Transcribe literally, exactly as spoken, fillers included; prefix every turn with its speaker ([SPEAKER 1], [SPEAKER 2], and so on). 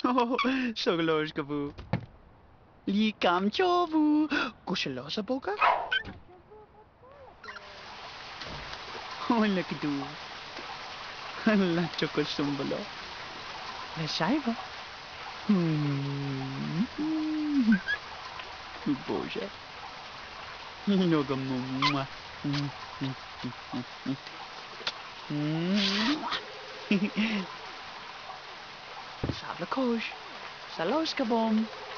[SPEAKER 1] Oh, sorgeloos kaboe. Likam chovu. Kushalosa boka. Oh, lekker doe. La choco sumbolo. Waar zijn we? Hmm. Boże. Noga mumma. Sabla koos. Salos kabom.